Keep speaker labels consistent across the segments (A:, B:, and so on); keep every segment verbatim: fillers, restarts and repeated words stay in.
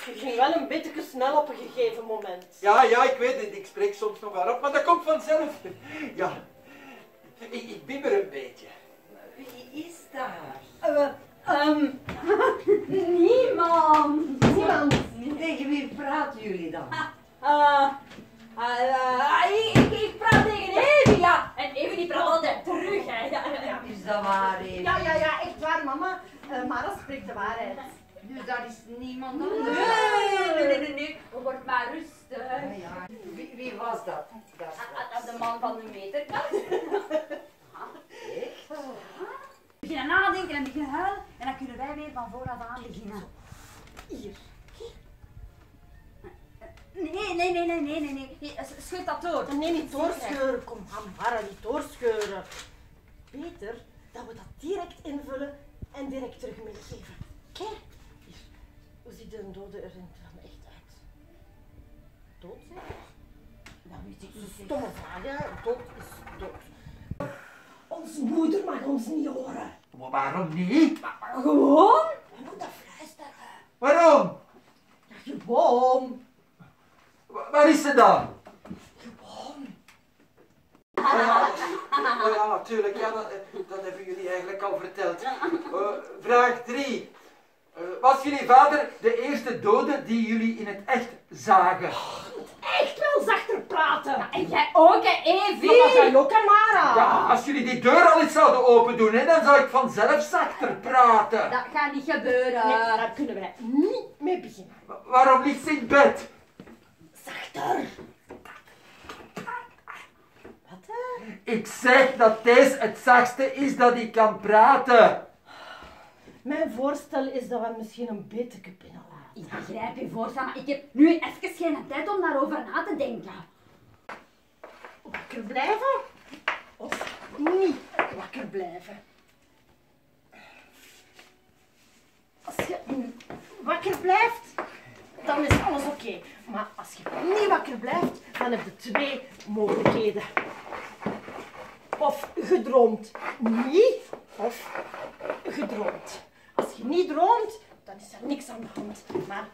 A: Je ging wel een beetje snel op een gegeven moment.
B: Ja, ja, ik weet het. Ik spreek soms nog waarop, maar dat komt vanzelf. Ja, ik, ik bibber een beetje.
C: Wie is daar?
D: Uh, um, niemand.
C: Niemand. Tegen wie praten jullie dan?
D: Uh, uh, uh, ik, ik, ik praat tegen Evie, ja. En Evie die praat altijd terug, hè. Ja, ja, ja.
C: Is dat waar, Evie?
A: Ja, ja, ja, echt waar, mama. Uh, Mara spreekt de waarheid.
C: Dus daar is niemand anders?
D: Nee, nee, nee, nee, nee. Word maar rustig.
C: Ja, ja. Wie, wie was dat? Dat
D: Ah, de man van de meterkast.
C: echt?
D: Beginnen nadenken en beginnen huilen. En dan kunnen wij weer van vooraf aan beginnen.
A: Hier.
D: Nee, nee, nee, nee, nee, nee, nee. Schud dat door.
A: Nee, niet doorscheuren. Kom aan, Mara, niet doorscheuren. Beter dat we dat direct invullen en direct terug meegeven. Kijk, hier. Hoe ziet de dode er dan echt uit? Dood, zeg?
D: Dat weet ik
A: Dat is
D: niet.
A: een stomme vraag, hè? Dood is dood. Onze moeder mag ons niet horen.
B: Maar waarom niet?
D: Gewoon?
A: We moeten fluisteren.
B: Waarom?
A: Ja, gewoon.
B: Wa- Waar is ze dan?
A: Gewoon.
B: Ja, oh ja, natuurlijk. Ja, dat, dat hebben jullie eigenlijk al verteld. Uh, vraag drie. Uh, was jullie vader de eerste dode die jullie in het echt zagen?
A: Echt wel zachter praten.
D: En jij ook, hè, Evie?
A: Maar dat zijn ook, hè, Mara.
B: Ja, als jullie die deur al eens zouden open doen, hè, dan zou ik vanzelf zachter praten.
D: Dat gaat niet gebeuren.
A: Nee, daar kunnen wij niet mee beginnen.
B: Wa- Waarom ligt ze in bed?
A: Zachter. Wat, hè?
B: Ik zeg dat deze het zachtste is dat hij kan praten.
A: Mijn voorstel is dat we misschien een beetje binnenlaten.
D: Ik begrijp je voorstel, maar ik heb nu even geen tijd om daarover na te denken.
A: Wakker blijven of niet wakker blijven? Als je wakker blijft, dan is alles oké. Maar als je niet wakker blijft, dan heb je twee mogelijkheden. Of gedroomd niet, of gedroomd. Als je niet droomt, dan is er niks aan de hand. Maar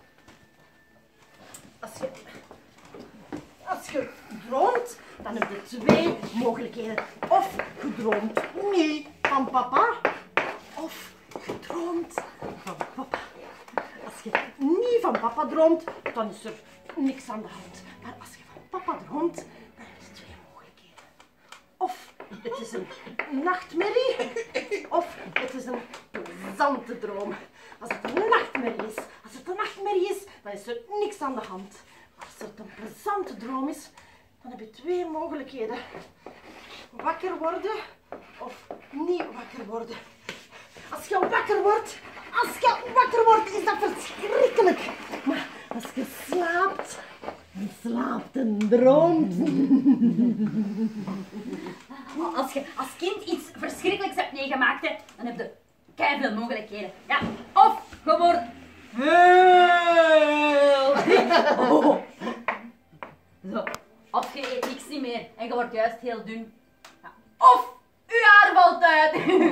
A: als je, als je droomt, dan heb je twee mogelijkheden. Of gedroomd niet van papa, of gedroomd van papa. Als je niet van papa droomt, dan is er niks aan de hand. Maar als je van papa droomt, dan heb je twee mogelijkheden. Of het is een nachtmerrie, of het is een plezante droom. Als het een nachtmerrie is, als het een nachtmerrie is, dan is er niks aan de hand. Maar als het een plezante droom is, dan heb je twee mogelijkheden. Wakker worden of niet wakker worden. Als je wakker wordt, als je wakker wordt, is dat verschrikkelijk. Maar als je slaapt, dan slaapt en droomt.
D: Als je als kind iets verschrikkelijks hebt meegemaakt, hè, dan heb je keiveel mogelijkheden. Ja, of je wordt heel dik. Oh. Zo. Of je eet niks niet meer en je wordt juist heel dun. Ja. Of je haar valt uit.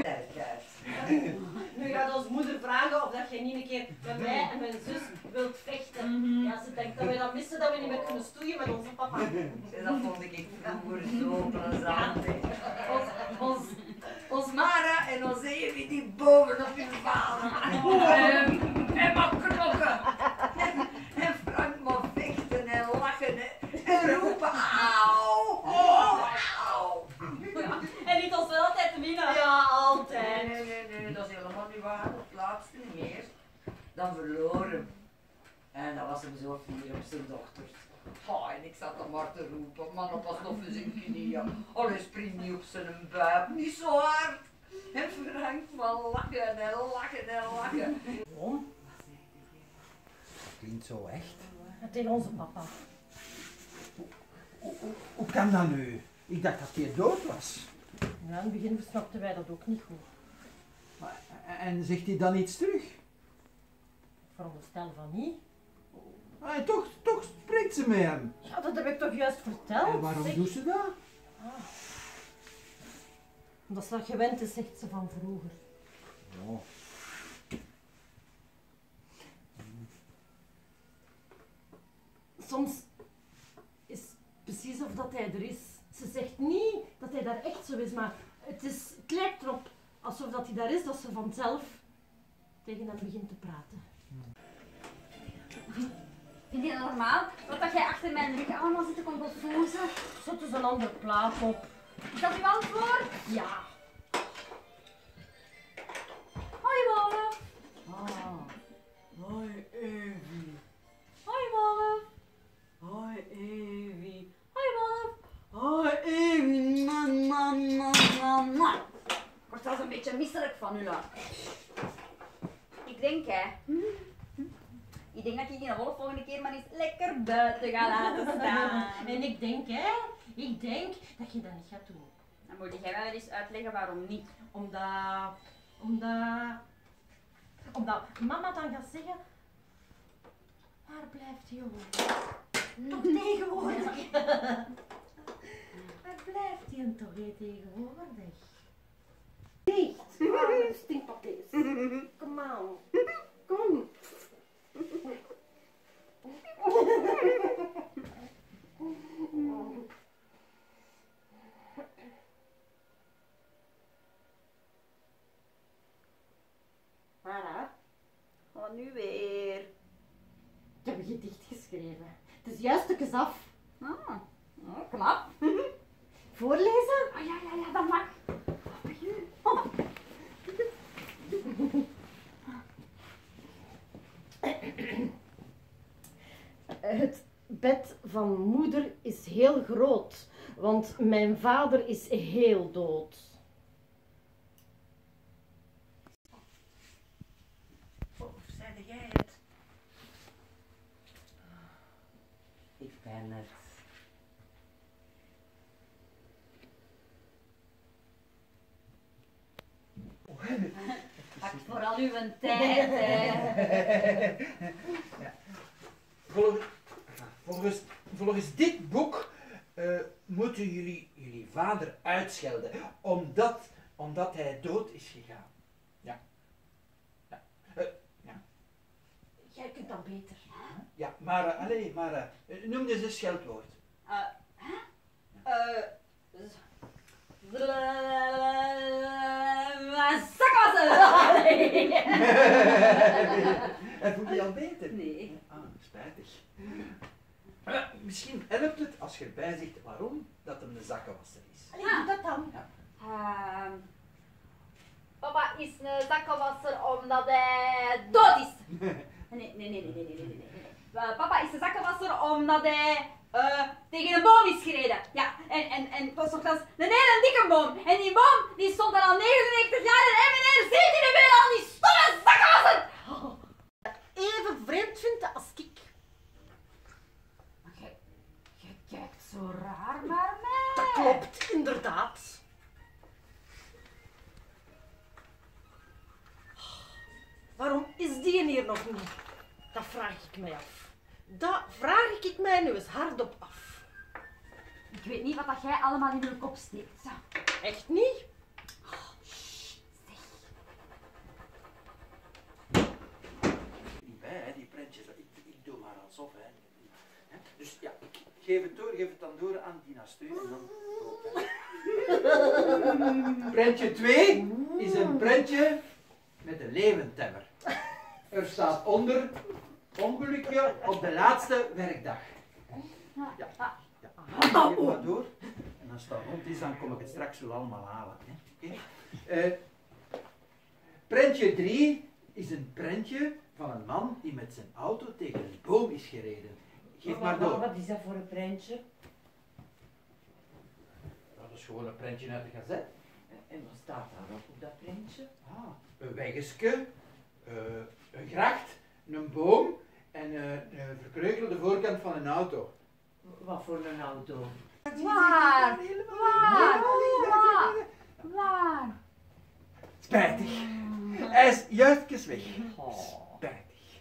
A: Nu gaat onze moeder vragen of dat jij niet een keer met mij en mijn zus wilt vechten. Ja, ze denkt dat wij dat missen, dat we niet meer kunnen stoeien met onze papa.
C: Dat vond ik vroeger zo plezant. hè.
D: Ons, ons,
C: Ons Mara en ons Evie die bovenop hun vader. En, en maar knokken. En, en Frank maar vechten en lachen hè. En roepen auw, oh, auw.
D: en niet ons wel altijd te winnen.
A: Ja,
C: Nee,
A: altijd.
C: nee, nee, nee, dat is helemaal niet waar. Het laatste niet meer. Dan verloren. En dan was hem zo fier op zijn dochters. Oh, en ik zat dan maar te roepen, man op alsof hij zijn knieën. Allee, spring niet op zijn buik, niet zo hard. En Frank van lachen en lachen en lachen.
A: Waarom?
B: Klinkt zo echt.
A: Tegen onze papa.
B: Hoe, hoe, hoe kan dat nu? Ik dacht dat hij dood was.
A: Ja, in het begin snapten wij dat ook niet goed.
B: Maar, en zegt hij dan iets terug?
A: Ik veronderstel van niet.
B: Ah, en toch, toch spreekt ze met hem.
A: Ja, dat heb ik toch juist verteld.
B: En waarom
A: zeg.
B: doet ze dat?
A: Omdat ze dat gewend is, zegt ze van vroeger.
B: Oh.
A: zo is, maar het, is, het lijkt erop alsof dat hij daar is, dat ze vanzelf tegen hem begint te praten.
D: Vind je dat normaal? Wat dat jij achter mijn rug allemaal zit te konkelfoezen?
A: Zet dus een andere plaat op.
D: Is dat uw antwoord?
A: Ja.
D: Hoi Wolf.
C: Ah, hoi Evie.
D: Hoi Wolf.
C: Hoi Evie.
D: Hoi Wolf.
C: Hoi Evie. Man, man, man, man, man.
D: Ik word zelfs een beetje misselijk van u. Ik denk hè. Ik denk dat ik die Wolf volgende keer maar eens lekker buiten ga laten staan.
A: En ik denk, hè, ik denk dat je dat niet gaat doen.
D: Dan moet jij wel eens uitleggen waarom niet.
A: Omdat, omdat, omdat mama dan gaat zeggen, waar blijft die jongen? Toch tegenwoordig? Waar blijft die toch hè, tegenwoordig? Niet, ah, stinkpapiers. Kom aan, kom. Mara,
D: Wat nu weer?
A: ik heb een gedicht geschreven. Het is juist stukjes af.
D: Ah, oh, knap.
A: Voorlezen?
D: Ah ja, ja, ja, dat mag.
A: Oh. Het bed van moeder is heel groot, want mijn vader is heel dood.
C: Of zei jij het? Ik ben het.
D: Pakt vooral uw tijd, hè.
B: Ja. Volgens, volgens, volgens dit boek uh, moeten jullie jullie vader uitschelden, omdat, omdat hij dood is gegaan. Ja. Ja. Uh, ja.
A: Jij kunt dan beter.
B: Ja, maar, uh, allez, maar uh, noem eens een scheldwoord.
D: Uh, hè? Eh... Zakwassen!
B: En voel je je al beter?
D: Nee.
B: Ah, spijtig. Uh, misschien helpt het als je erbij zegt waarom dat hem een zakkenwasser is.
A: Allee, doe dat dan.
B: Ja.
D: Uh, papa is een zakkenwasser omdat hij dood is. Nee, nee, nee, nee, nee, nee, nee, nee. Uh, papa is een zakkenwasser omdat hij uh, tegen een boom is gereden. Ja, en, en, en het was nogthans een hele dikke boom. En die boom die stond er al negenennegentig jaar en meneer ziet in de weer al die stomme zakkenwasser.
A: Oh, even vreemd vindt als ik.
D: Maar jij, jij kijkt zo raar naar mij.
A: Dat klopt, inderdaad. Waarom is die hier nog niet? Dat vraag ik mij af. Dat vraag ik mij nu eens hardop af.
D: Ik weet niet wat dat jij allemaal in je kop steekt. Zo.
A: Echt niet?
B: Niet bij, hè, die prentjes. Ik, ik doe maar alsof, hè. Dus ja, ik geef het door, geef het dan door aan Dina Steun. En dan... Prentje twee is een prentje met een leeuwentemmer. Er staat onder ongelukje op de laatste werkdag. Ja, ja. Geef maar door. En als dat rond is, dan kom ik het straks wel allemaal halen. Hè. Okay. Uh, prentje drie is een prentje van een man die met zijn auto tegen een boom is gereden. Geef maar door.
A: Wat is dat voor een prentje?
B: Dat is gewoon een prentje uit de gazet.
C: En wat staat daar op dat printje?
B: Ah, een weggetje, uh, een gracht, een boom en uh, een verkreukelde voorkant van een auto.
C: Wat voor een auto?
D: Waar? Waar? Waar? Waar?
B: Spijtig. Hij is juist weg.
C: Oh.
B: Spijtig.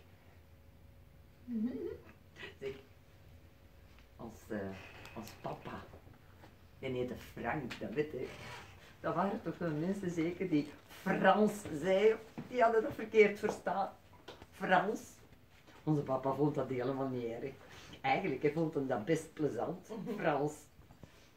C: Zeg, als, uh, als papa, die heette Frank, dat weet ik. Dat waren toch wel mensen zeker die Frans zeiden. Die hadden dat verkeerd verstaan. Frans. Onze papa vond dat helemaal niet erg. Eigenlijk hij vond hem dat best plezant, Frans.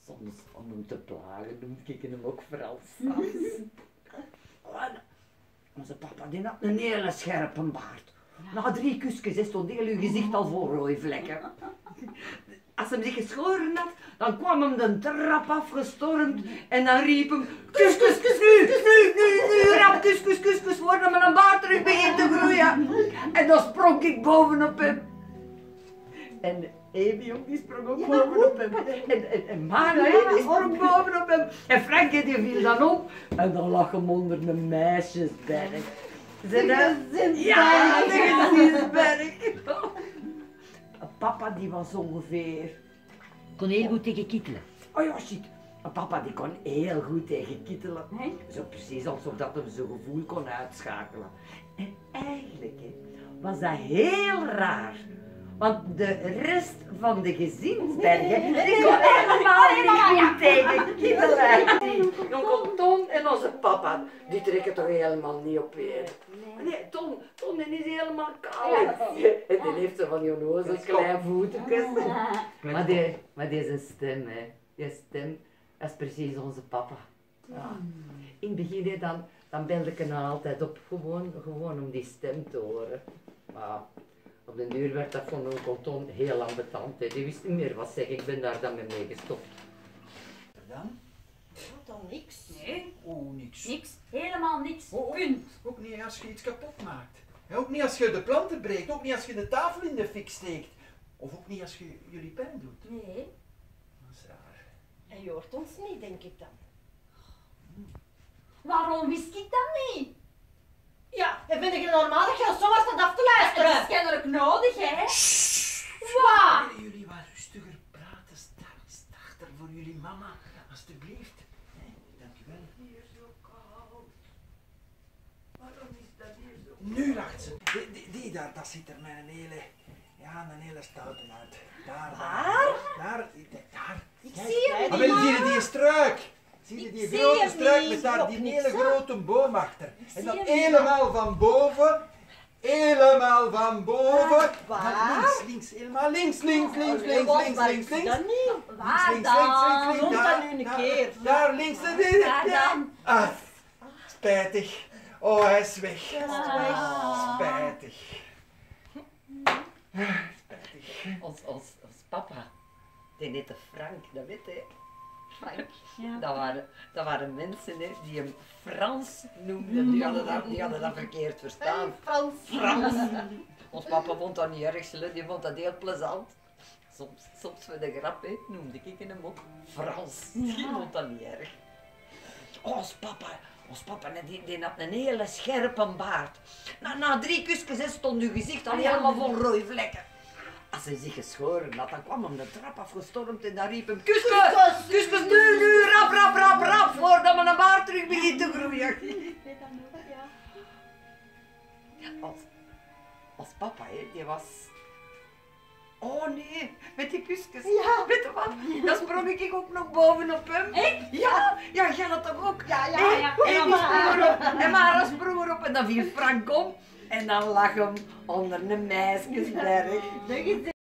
C: Soms van hem te plagen noemde ik hem ook Frans. Oh, en onze papa die had een hele scherpe baard. Na drie kusjes stond heel uw gezicht al vol rode vlekken. Als hij zich geschoren had, dan kwam hem de trap afgestormd en dan riep hem: kus, kus, kus, nu, nu, nu, nu, rap, kus, kus, kus, kus, voordat mijn baard terug begint te groeien. En dan sprong ik bovenop hem. En Evi jong die sprong ook bovenop hem. En, en, en Mana die sprong bovenop hem. En Frankie die viel dan op. En dan lag hem onder een meisjesberg. Zijn
A: gezinsberg.
C: Ja, de gezinsberg. Papa die was ongeveer, kon heel goed tegen kittelen. Oh ja, shit. Papa die kon heel goed tegen kittelen. Zo precies alsof dat hem zijn gevoel kon uitschakelen. En eigenlijk hè, was dat heel raar. Want de rest van de gezinsbergen, die kon helemaal niet goed tegen kittelen. Die onkel Ton en onze papa, die trekken toch helemaal niet op één. Nee, Ton, Ton die is helemaal koud. En die heeft zo van die onnozel kleine voetjes. Maar die, maar die is een stem, hè. Die stem, dat is precies onze papa. Ja. In het begin, hè, dan, dan belde ik hem altijd op, gewoon, gewoon om die stem te horen. Maar op den duur werd dat van onkel Ton heel ambetant. Hè. Die wist niet meer wat zeggen, ik ben daar dan mee gestopt.
B: Dan?
A: Dan niks.
D: Nee,
B: Oh, niks.
D: niks. Helemaal niks.
B: Oh, oh.
D: Punt.
B: Ook niet als je iets kapot maakt. En ook niet als je de planten breekt, ook niet als je de tafel in de fik steekt. Of ook niet als je jullie pijn doet.
D: Nee.
B: Dat is raar.
A: En je hoort ons niet, denk ik dan.
D: Waarom wist ik dat niet?
A: Ja, en vind ik het normaal dat je zo was dat af te
D: Dat
A: luisteren?
D: is kennelijk nodig, hè? Wat?
B: Willen jullie wat rustiger praten? Sta, stachter voor jullie mama, alstublieft. Hè, dankjewel.
C: Hier is zo koud. Waarom is dat hier zo?
B: Nu lacht ze. Die, die, die daar, dat ziet er met een hele, ja, een hele stoute uit. Daar,
A: Waar?
B: Daar, daar, die- daar.
A: Ik
B: Kijk.
A: zie hem
B: Maar
A: niet.
B: wel, zie je die struik? Zie je
A: Ik
B: die
A: zie
B: grote
A: hem
B: struik
A: niet.
B: met daar die
A: Op
B: hele
A: niks, hè?
B: grote boom achter? En
A: zie
B: dan
A: hem niet.
B: helemaal van boven, helemaal van boven.
A: Waar?
B: Dan links, links, helemaal links, links, links,
A: Oh,
B: links,
A: wat,
B: links,
A: waar
B: links,
A: ik zie
B: links.
A: dat niet.
D: Waar
B: Links, links, links, links,
D: dan?
B: links.
A: Noem
B: Daar,
A: dat nu een
B: daar,
A: keer.
B: Daar links. en
D: Waar
B: ja.
D: dan?
B: Ah, spijtig. Oh, hij is weg.
D: Ah.
B: Spijtig. Spijtig.
C: Ons, ons, ons papa, die heette Frank, dat weet je. Frank.
D: Ja.
C: Dat waren, dat waren mensen hè, die hem Frans noemden, die hadden dat, die hadden dat verkeerd verstaan.
A: Frans.
C: Frans. Ons papa vond dat niet erg, zullen, die vond dat heel plezant. Soms, soms voor de grap hè, noemde ik hem ook Frans. Die vond dat niet erg. Oh, ons papa, ons papa die, die had een hele scherpe baard. Na, na drie kusjes hè, stond uw gezicht al helemaal vol rode vlekken. Als hij zich geschoren had, dan kwam hem de trap afgestormd en dan riep hem: Kuskus! Kuskus, nu, nu, rap, rap, rap, rap, voordat mijn baard terug begint te groeien. Als, als papa, hè, die was... Oh nee, met die kusjes.
A: Ja.
C: Weet je wat? Dan sprong ik ook nog bovenop hem.
D: Ik?
C: Ja, ja, jij had toch ook?
A: Ja, ja,
C: Hé,
A: ja.
C: hé, die sprong erop. En Mara sprong erop en dan viel Frank om. En dan lag hem onder een meisjesberg.